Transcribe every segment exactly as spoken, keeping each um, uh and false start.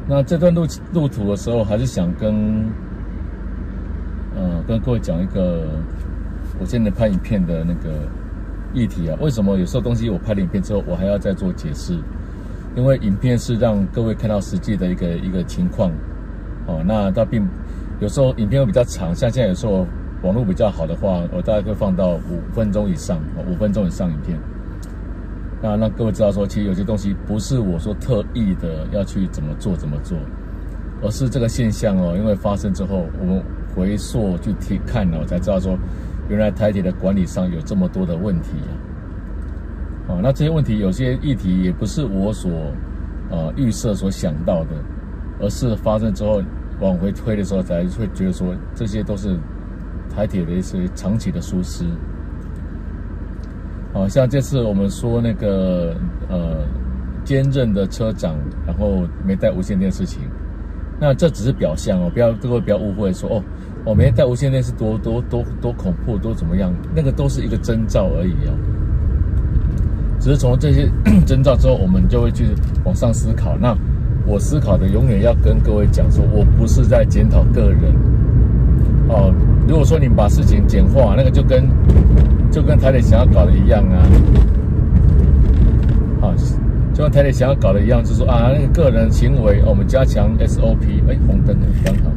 那这段路路途的时候，还是想跟呃跟各位讲一个我现在拍影片的那个议题啊。为什么有时候东西我拍了影片之后，我还要再做解释？因为影片是让各位看到实际的一个一个情况，哦，那它并有时候影片会比较长，像现在有时候网络比较好的话，我大概会放到五分钟以上，五分钟以上影片。那让各位知道说，其实有些东西不是我说特意的要去怎么做怎么做，而是这个现象哦，因为发生之后，我们回溯去听看了，我才知道说，原来台铁的管理上有这么多的问题啊。哦，那这些问题有些议题也不是我所呃预设所想到的，而是发生之后往回推的时候，才会觉得说，这些都是台铁的一些长期的疏失。好像这次我们说那个呃兼任的车长，然后没带无线电的事情，那这只是表象哦，不要各位不要误会说哦，我没带无线电是多多多多恐怖多怎么样，那个都是一个征兆而已哦。只是从这些征兆之后，我们就会去往上思考。那我思考的永远要跟各位讲说，我不是在检讨个人哦。如果说你把事情简化，那个就跟就跟台铁想要搞的一样啊，啊，就跟台铁想要搞的一样，就是说啊，那个个人行为，我们加强 S O P， 哎，红灯刚好。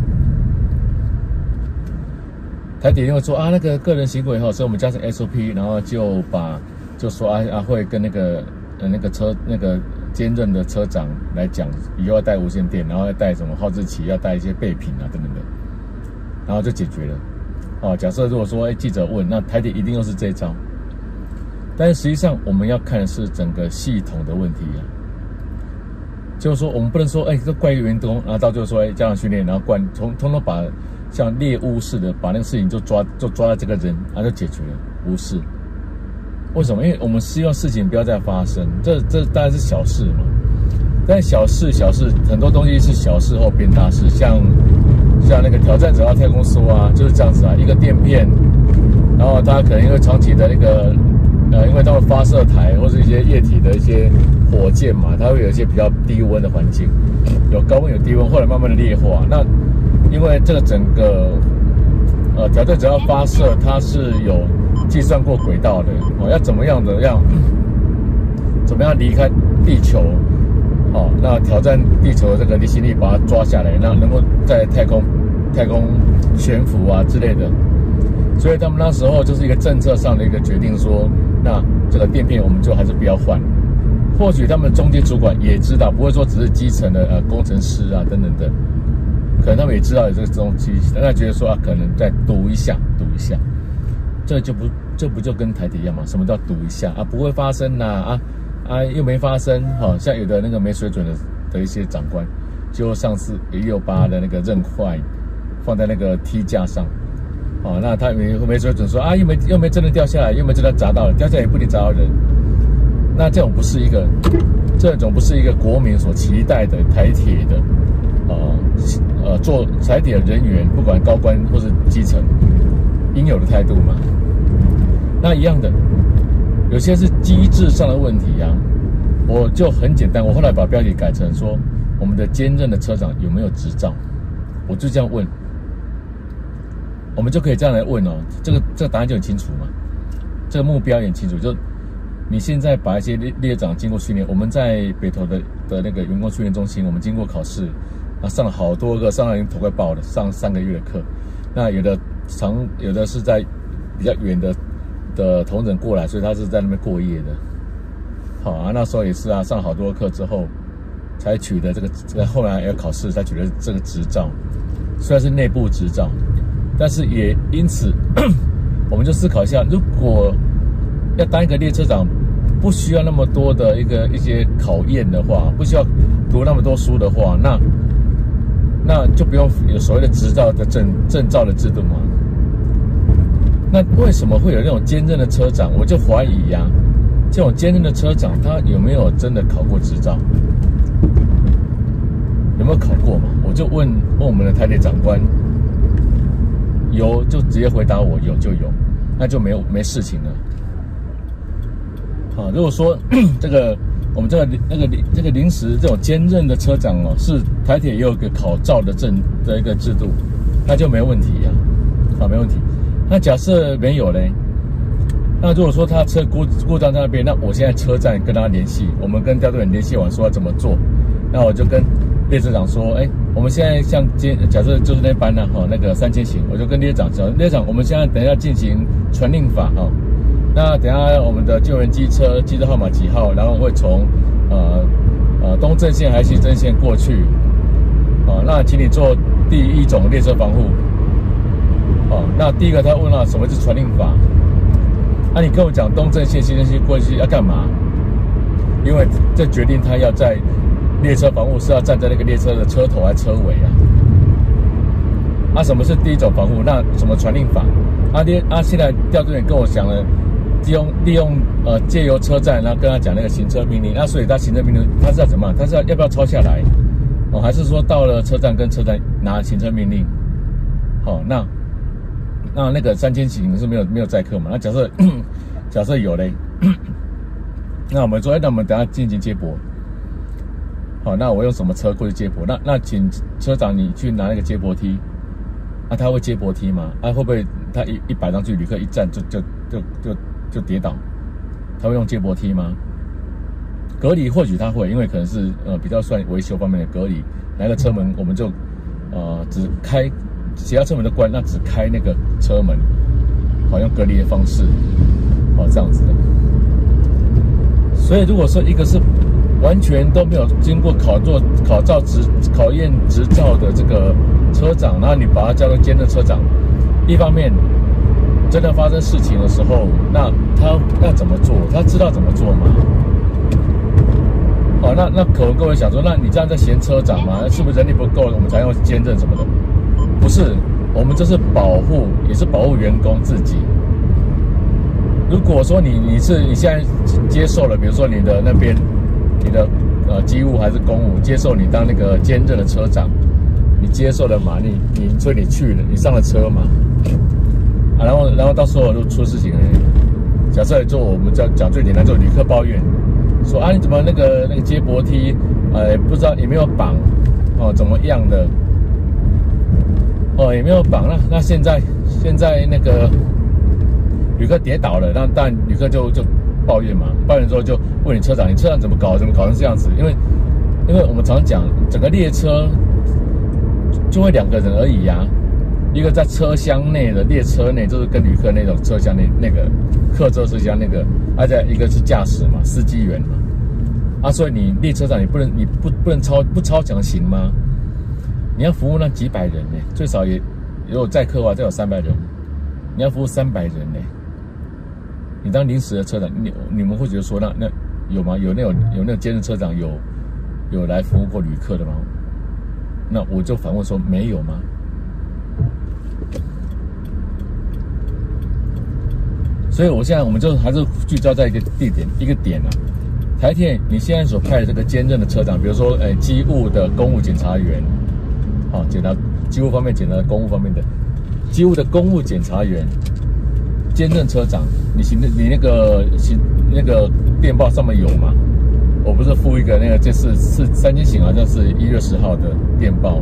台铁因为说啊，那个个人行为哈，所以我们加上 S O P， 然后就把就说啊啊会跟那个呃那个车那个兼任的车长来讲，以后要带无线电，然后要带什么号志旗，要带一些备品啊等等的，然后就解决了。哦，假设如果说，哎，记者问，那台铁一定又是这一招，但是实际上我们要看的是整个系统的问题啊。就是说，我们不能说，哎，这怪一个员工，然后到最后说，哎，加强训练，然后关，通通通把像猎物似的把那个事情就抓，就抓到这个人，然后就解决了，不是？为什么？因为我们希望事情不要再发生，这这当然是小事嘛。但小事小事，很多东西是小事后变大事，像。像那个挑战者号太空梭啊，就是这样子啊，一个垫片，然后它可能因为长期的那个，呃，因为它们发射台或是一些液体的一些火箭嘛，它会有一些比较低温的环境，有高温有低温，后来慢慢的劣化。那因为这个整个呃挑战者号发射，它是有计算过轨道的哦，要怎么样的让怎么样离开地球。哦，那挑战地球的这个离心力把它抓下来，那能够在太空太空悬浮啊之类的，所以他们那时候就是一个政策上的一个决定说，那这个垫片我们就还是不要换。或许他们中间主管也知道，不会说只是基层的呃工程师啊等等的，可能他们也知道有这个东西，但他觉得说啊，可能再赌一下，赌一下，这就不这不就跟台铁一样嘛？什么叫赌一下啊？不会发生呐啊！啊，又没发生，哈，像有的那个没水准的的一些长官，就上次也有把的那个刃块放在那个梯架上，哦，那他没没水准说啊，又没又没真的掉下来，又没真的砸到了，掉下来也不一定砸到人，那这种不是一个，这种不是一个国民所期待的台铁的，呃呃，做台铁的人员，不管高官或是基层，应有的态度嘛，那一样的。有些是机制上的问题啊，我就很简单，我后来把标题改成说，我们的兼任的车长有没有执照？我就这样问，我们就可以这样来问哦，这个这个答案就很清楚嘛，这个目标也很清楚，就你现在把一些列列长经过训练，我们在北投的的那个员工训练中心，我们经过考试，啊，上了好多个，上了已经头快爆了，上三个月的课，那有的长，有的是在比较远的。的同仁过来，所以他是在那边过夜的。好啊，那时候也是啊，上了好多课之后，才取得这个，这个后来要考试才取得这个执照。虽然是内部执照，但是也因此，我们就思考一下，如果要当一个列车长，不需要那么多的一个一些考验的话，不需要读那么多书的话，那那就不用有所谓的执照的证证照的制度嘛。那为什么会有那种兼任的车长？我就怀疑呀、啊，这种兼任的车长他有没有真的考过执照？有没有考过嘛？我就问问我们的台铁长官，有就直接回答我有就有，那就没有没事情了。好，如果说这个我们这个那个这个临时这种兼任的车长哦，是台铁也有一个考照的证的一个制度，那就没问题呀、啊，啊没问题。那假设没有嘞，那如果说他车故故障在那边，那我现在车站跟他联系，我们跟调度员联系完说要怎么做，那我就跟列车长说，哎，我们现在像今假设就是那班呢、啊，哈、哦，那个三千型，我就跟列车长讲，列车长，我们现在等一下进行传令法哈、哦，那等一下我们的救援机车机车号码几号，然后会从呃呃东正线还是西正线过去，哦，那请你做第一种列车防护，哦，那第一个他问了什么是传令法，那、啊、你跟我讲东正线西正线过去要干嘛？因为这决定他要在列车防护是要站在那个列车的车头还是车尾啊？啊，什么是第一种防护？那什么传令法？啊，列啊，现在调度员跟我讲了，利用利用呃借由车站，然后跟他讲那个行车命令。那所以他行车命令他是要怎么样？他是要要不要抄下来？哦，还是说到了车站跟车站拿行车命令？好、哦，那那那个三千型是没有没有载客嘛？那假设假设有嘞，那我们说，哎，那我们等一下进行接驳。好，那我用什么车过去接驳？那那请车长你去拿那个接驳梯，那、啊、他会接驳梯吗？啊，会不会他一一摆上去，旅客一站就就就就就跌倒？他会用接驳梯吗？隔离或许他会，因为可能是呃比较算维修方面的隔离，来个车门我们就呃只开其他车门都关，那只开那个车门，好用隔离的方式，好这样子的。所以如果说一个是完全都没有经过考做考照执考验执照的这个车长，然后你把他叫做兼任车长，一方面真的发生事情的时候，那他要怎么做？他知道怎么做吗？好，那那可能各位想说，那你这样在嫌车长吗？是不是人力不够，我们才用兼任什么的？不是，我们这是保护，也是保护员工自己。如果说你你是你现在接受了，比如说你的那边。你的呃机务还是公务接受你当那个兼任的车长，你接受了嘛？你你所以你去了，你上了车嘛？啊，然后然后到时候就出事情了。假设就我们讲讲最简单，就旅客抱怨说啊，你怎么那个那个接驳梯，呃，不知道有没有绑哦，怎么样的哦，也没有绑。那那现在现在那个旅客跌倒了，那当然旅客就就。抱怨嘛，抱怨之后就问你车长，你车长怎么搞，怎么搞成这样子？因为，因为我们常讲，整个列车就会两个人而已呀、啊，一个在车厢内的列车内，就是跟旅客那种车厢内那个客座车厢那个，而且一个是驾驶嘛，司机员嘛，啊，所以你列车长你不能你不不能超不超强行吗？你要服务那几百人呢，最少也如果载客的话，再有三百人，你要服务三百人呢。你当临时的车长，你你们会觉得说那那有吗？有那种有那种兼任车长有有来服务过旅客的吗？那我就反问说没有吗？所以我现在我们就还是聚焦在一个地点一个点啊。台铁你现在所派的这个兼任的车长，比如说诶机务的公务检察员，好检查机务方面检查公务方面的机务的公务检察员。兼任车长，你行你那个行那个电报上面有吗？我不是附一个那个，这是是三千型，好像是一月十号的电报，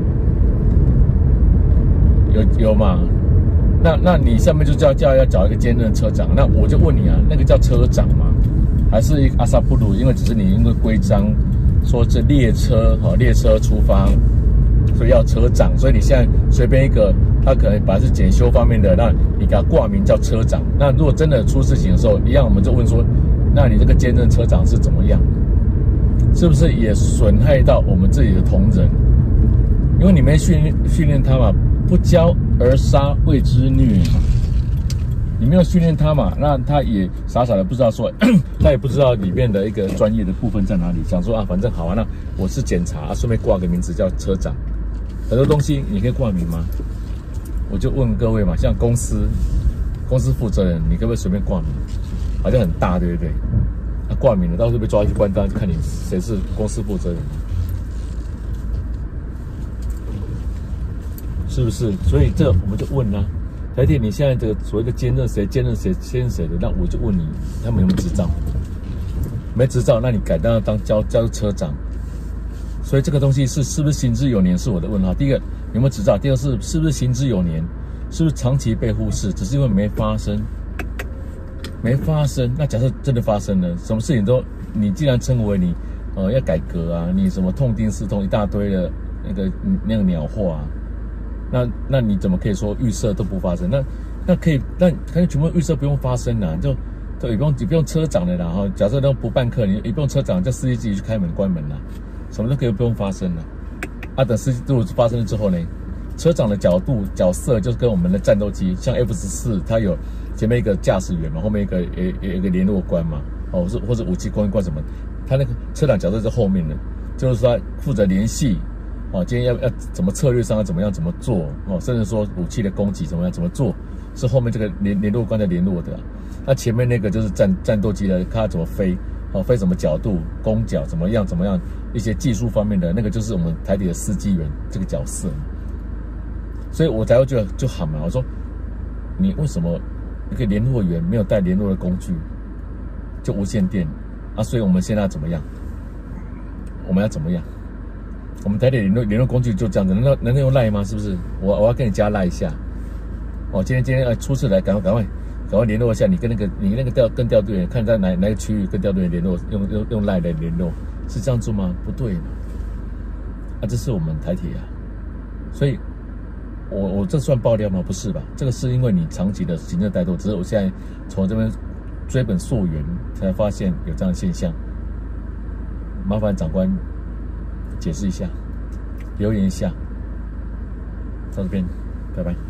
有有吗？那那你上面就叫叫要找一个兼任车长，那我就问你啊，那个叫车长吗？还是一个阿萨布鲁？因为只是你一个规章说这列车好列车出发，所以要车长，所以你现在随便一个。他可能本来是检修方面的，那你给他挂名叫车长。那如果真的出事情的时候，一样我们就问说，那你这个兼任车长是怎么样？是不是也损害到我们自己的同仁？因为你没训练训练他嘛，不教而杀谓之虐嘛。你没有训练他嘛，那他也傻傻的不知道说，他也不知道里面的一个专业的部分在哪里。想说啊，反正好啊，那我是检查，顺便挂个名字叫车长。很多东西你可以挂名吗？我就问各位嘛，像公司公司负责人，你可不可以随便挂名？好像很大，对不对？他、啊、挂名了，到时候被抓去关单，就看你谁是公司负责人，是不是？所以这我们就问啦、啊，台铁你现在这个所谓的兼任谁兼任谁兼任谁的，那我就问你，他们有没有执照？ 没执照，那你改当当交交车长。所以这个东西是是不是行之有年是我的问号。第一个有没有执照，第二是是不是行之有年，是不是长期被忽视，只是因为没发生，没发生。那假设真的发生了，什么事情都你既然称为你呃要改革啊，你什么痛定思痛一大堆的那个那个鸟话、啊，那那你怎么可以说预设都不发生？那那可以，那可以全部预设不用发生啊，就就也不用也不用车长的啦哈。假设都不办课，你也不用车长，叫司机自己去开门关门啦。什么都可以不用发生了，啊，等司机如果发生了之后呢，车长的角度角色就是跟我们的战斗机，像 F 十四，它有前面一个驾驶员嘛，后面一个也也一个联络官嘛，哦，或者或者武器官官什么，他那个车长角色是后面的，就是说负责联系，哦，今天要要怎么策略上要怎么样怎么做，哦，甚至说武器的攻击怎么样怎么做，是后面这个联联络官在联络的、啊，那前面那个就是战战斗机的，看它怎么飞。哦，飞什么角度，攻角怎么样，怎么样，一些技术方面的那个就是我们台底的司机员这个角色，所以我才会就就喊嘛，我说你为什么一个联络员没有带联络的工具，就无线电啊？所以我们现在要怎么样？我们要怎么样？我们台底联络联络工具就这样子，能能用赖吗？是不是？我我要跟你加赖一下。哦，今天今天呃初次来，赶快赶快。赶快联络一下，你跟那个你那个调跟调队员，看在哪哪个区域跟调队员联络，用用用赖来联络，是这样做吗？不对嘛？啊，这是我们台铁啊，所以我我这算爆料吗？不是吧？这个是因为你长期的行政怠惰，只是我现在从这边追本溯源，才发现有这样的现象。麻烦长官解释一下，留言一下。到这边，拜拜。